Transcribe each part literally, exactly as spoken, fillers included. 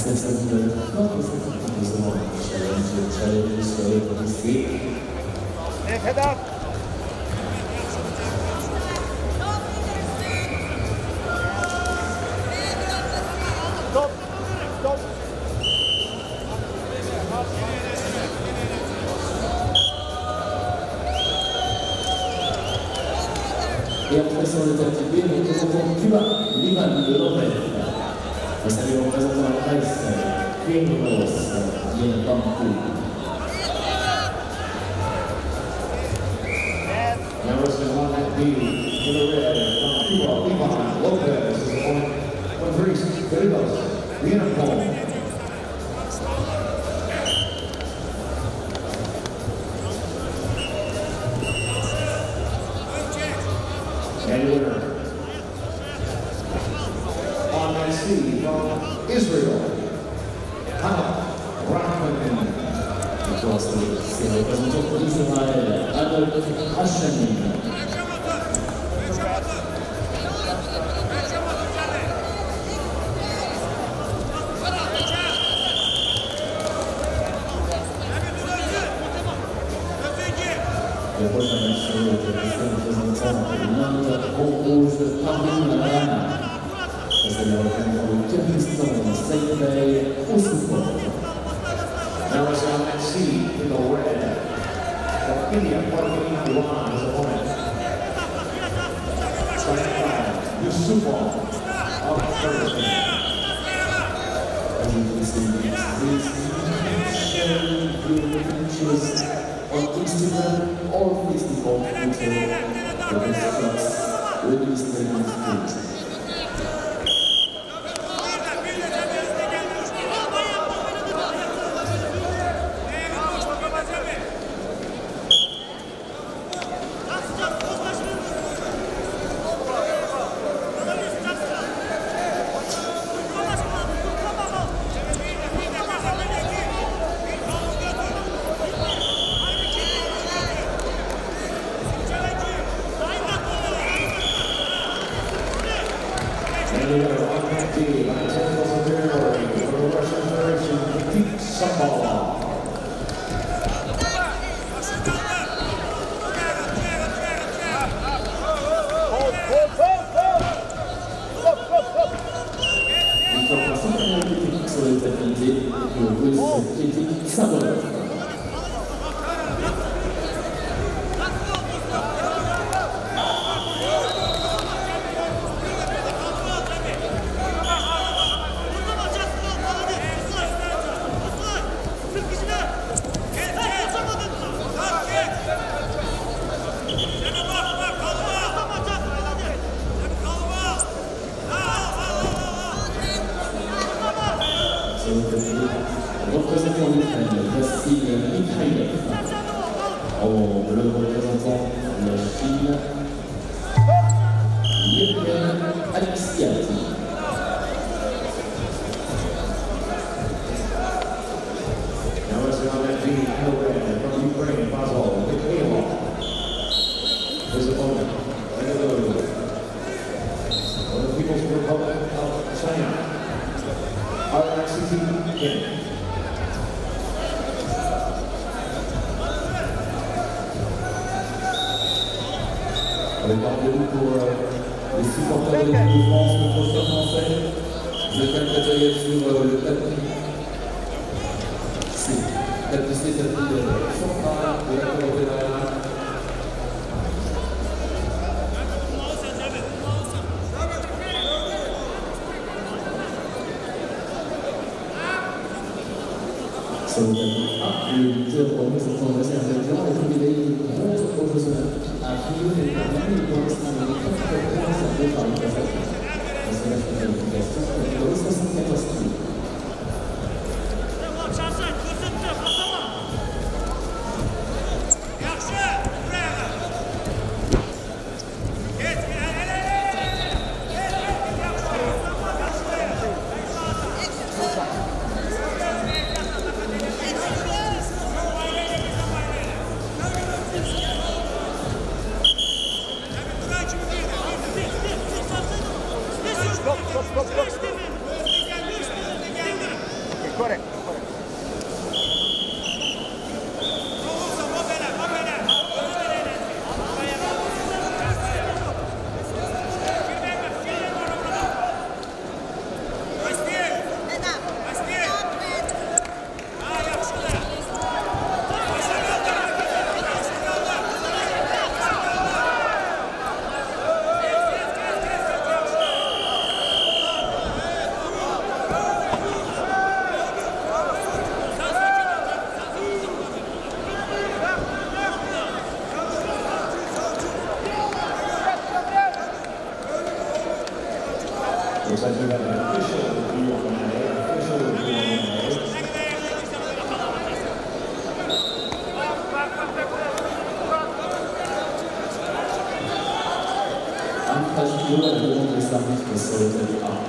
Head up. Stop. Stop. Et après son état-typé, nous représentons Cuba, Lima de Lopez. Nous saluons représentant la Grèce, Kyrios Diamantou. Numbers one at B, to the red, from Cuba, Lima Lopez is the point. From Greece, Kyrios Diamantou. And winner on that C from Israel, Hannah Rahman. C'est représentant pour Israël, Adolf Hashemi. Le prochain match est représentant l'Inde rouge Armin Lagan. C'est le représentant du Kyrgyzstan, Saïdbey Oussoufov. Now it's on that C in the red. From India, Parveen Iwan is the opponent. Saïdbey Oussoufov of Kyrgyzstan. As you can see, these sharing good pictures on Instagram or Facebook until the results released in the street. Représentant l'Ukraine, Vassil Mikhaïlev. Oh, le représentant de la Chine, Yevgen Alexiati. Now it's on that beat, from Ukraine, Basel, Mikhailov. His opponent, from the People's Republic of China, Alexei Kim. Avec rendez-vous pour euh, les supporters de l'équipe de France, le prochain français. Je vais faire le matériel sur euh, le tapis C. Tapis C, tapis de central de la Cour fédérale. Ça vous a dit, ah, le lutteur représentant de l'Azerbaïdjan est une médaille de bronze professionnelle. A Rio de Janeiro, pour l'instant, il est très très conservé par le Kazakhstan. Parce que là, je fais la qualification, il est soixante-quatorze kilos. Looks like we got an official review on that, official review on that. Antaşıyor ve yolun hesabı kısırdı up.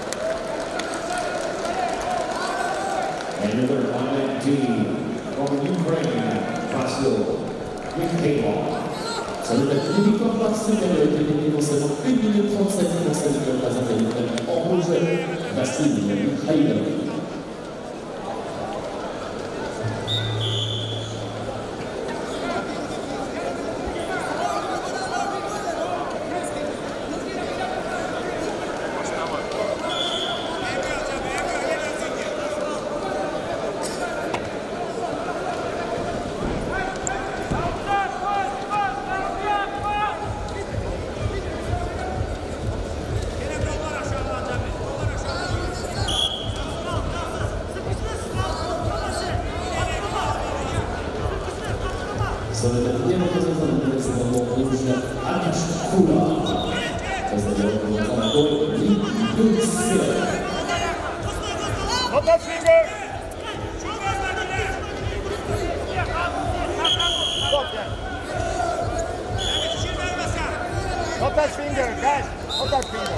And another on that D from Ukraine, Vasil Mikhailov. Ça veut dire que les victoires participent à l'équipe concernant une minute trente-sept pour celle qui représente l'équipe en rouge, Vasil Mikhailov. So the deuxième représentant de l'excellent rouge, Anish Kula. Ça c'est le représentant de l'I C. Not that finger. Stop there. Not that finger, guys. Not that finger.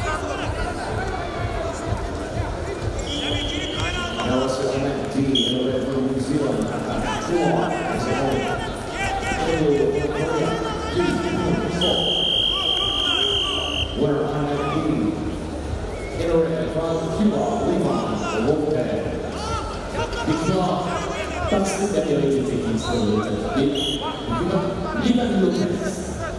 Now it's on that D in the red from New Zealand. Four. We're on that D. In the red from Cuba, Lima, the Wolfpack. Victoire, parce que la vérité technique sur le tapis. Liban Lopez.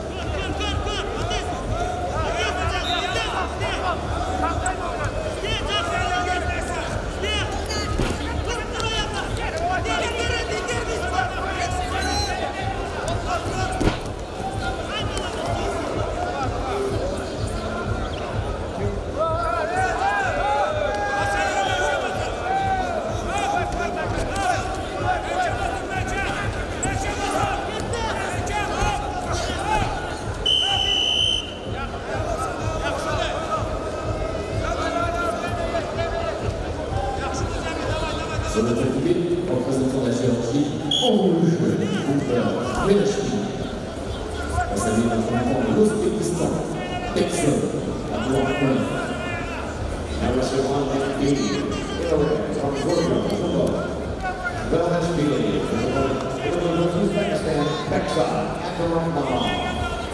Sur le tapis, représentant la Géorgie, en rouge, Cooper Melachny. À sa vie représentant de l'Ouzbékistan, Texan, à Blanc-Point. Now it's on that D, from Georgia, Cuba, Velashvili, from Uzbekistan, Beksa, Abdurrahman.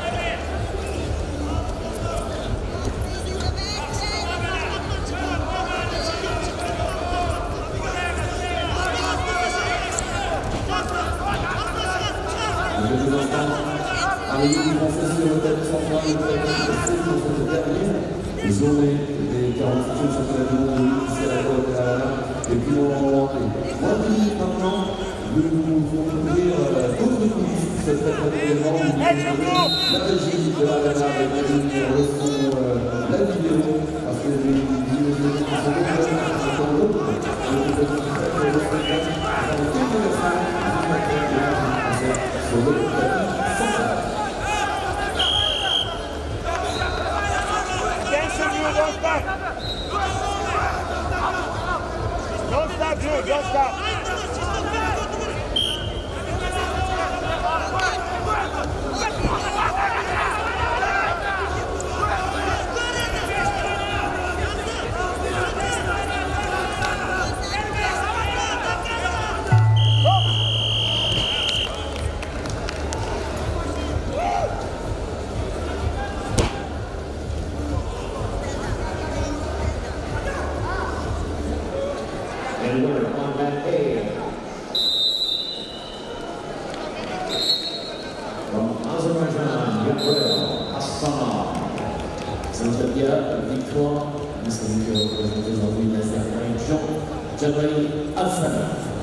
Avec une française sur le thème central de cette dernière, journée des quarante-huitièmes championnats du monde ici à la Guadalajara. Et puis on va moins de minutes maintenant de nous ouvrir d'autres coulisses cette événement. La Belgique de la Ghana avec le son, la vidéo, parce que les vidéos sont Don't stop. Don't stop, Drew. Don't stop. And winner on that A. From Azerbaijan, Gabriel Hassanov. C'est notre première victoire. Nous sommes représentés aujourd'hui l'Azerbaïdjan, Jabrail Hassanov.